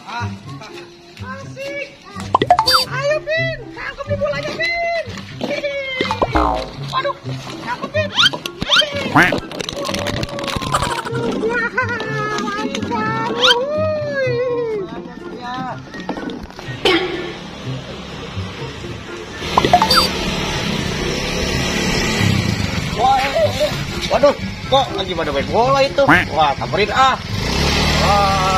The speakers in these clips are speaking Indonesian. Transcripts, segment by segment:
Asik. Ayo Pin, tangkap nih bolanya Pin. Aduh, tangkap Pin. Waduh, kok lagi pada main bola itu? Wah, samperin ah. Wah.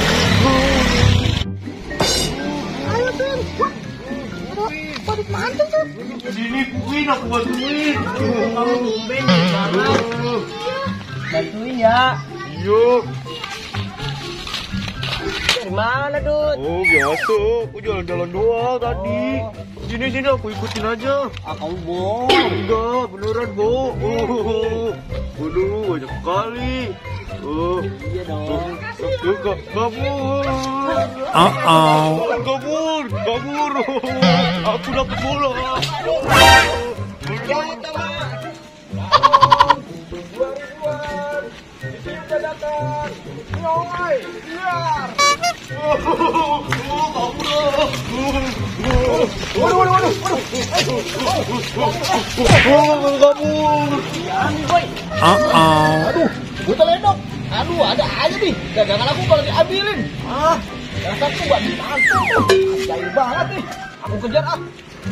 Ayo Pin. Wah, pada mantul tuh. Sini, Puin, aku bantuin. Kamu tumben banget. Bantuin ya. Iya. Dari mana, Dut? Oh, biasa. Aku jalan-jalan doang tadi. Sini, aku ikutin aja. Ah, kamu bohong. Enggak, beneran, Bo. Waduh, banyak sekali. Iya dong. Kabur. Kabur. Aku dapat bola. Ya, teman. Luar. Di sini udah datang. Nyoi, liar. Aduh, buta ledok. Aduh, ada aja nih. Dagangan aku kalau diambilin. Dasar tuh gak ditangkap tuh. Jahil banget nih. Aku kejar ah.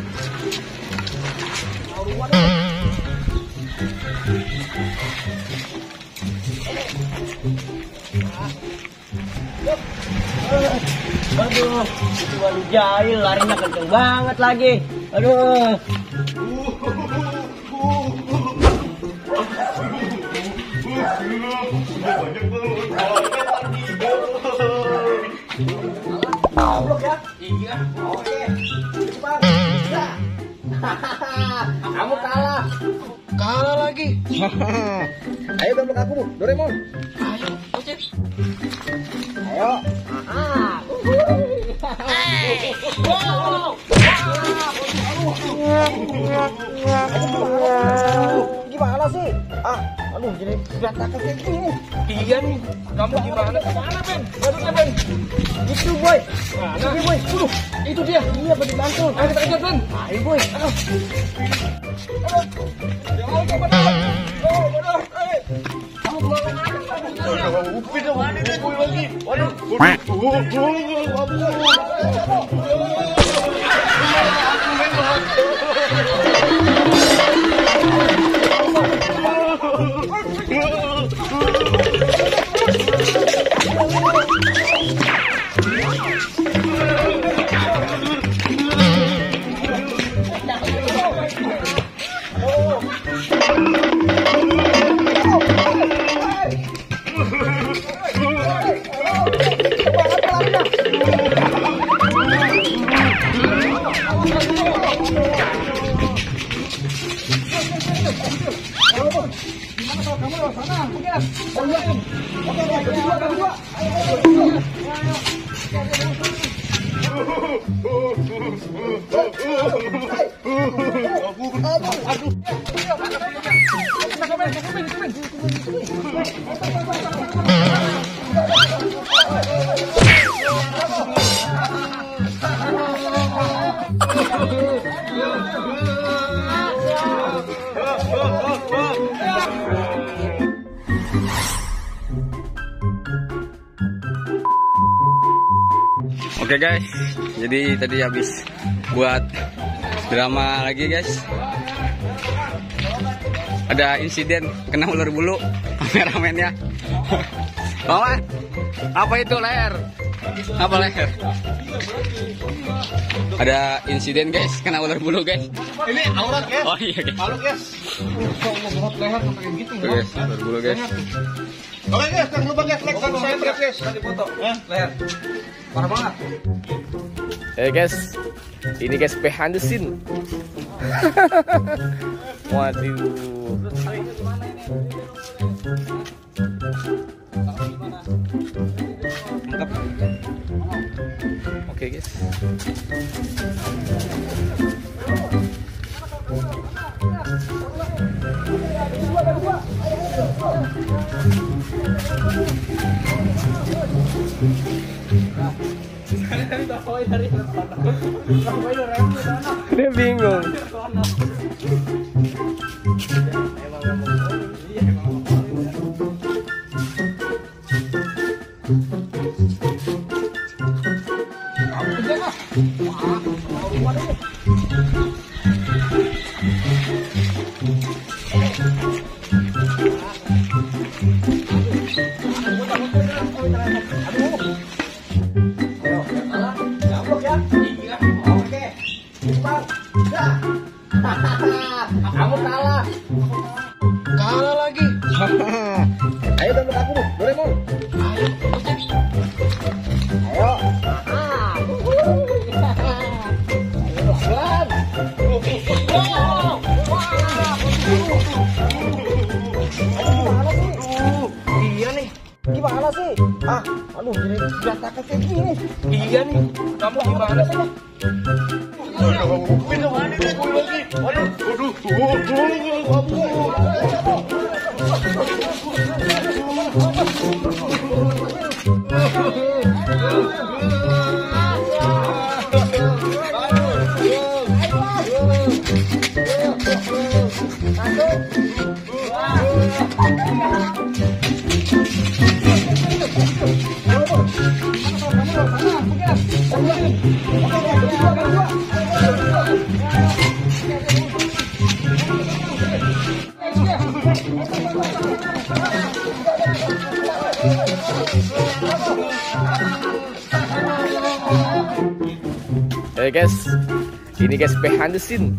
Aduh, itu walu jahil larinya kenceng banget lagi. Aduh. Goblok ya? Iya. Oke. Cepat. Ya. Kamu kalah. Kalah lagi. Ayo gambar aku, Doraemon. Ayo, oke. Ayo. Gimana sih? Aduh, jadi berantakan kayak gini. Iya nih, kamu gimana? Mana Ben? Barunya Ben. Itu boy. Mana boy? Itu dia. Iya, Ben dibantu. Ayo kita kejar Ben. Ayo boy. Jangan coba. Bodoh. Kamu kemana? Upin dong, ada deh boy lagi. Waduh. Oke guys, jadi tadi habis buat drama lagi guys. Ada insiden kena ular bulu kameramennya. Mama, apa itu leher? Apa leher? Ada insiden guys, kena ular bulu guys. Ini aurat guys. Oh iya guys. Halo guys. Kok leher kayak gitu Guys, ular bulu guys. Oke guys, jangan lupa guys like dan subscribe guys. Tadi foto. Leher. Parah banget. Guys, ini guys behind the scene. Waduh. Mantap. Oke guys. Dia bingung. Kamu kalah. Kalah lagi. Ayo dompet aku, Doraemon. Ayo. Iya nih. Gimana sih? Aduh, jadi berantakan kayak gini. Iya nih. Kamu gimana sih? Minum mana nih gue lagi? Guys, ini guys behind the scene.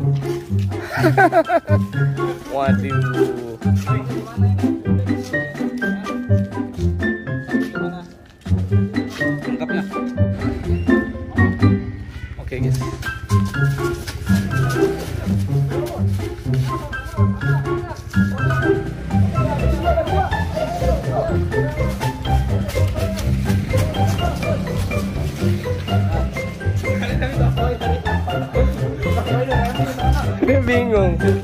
Waduh. Lengkapnya. Oke guys. Dia bingung.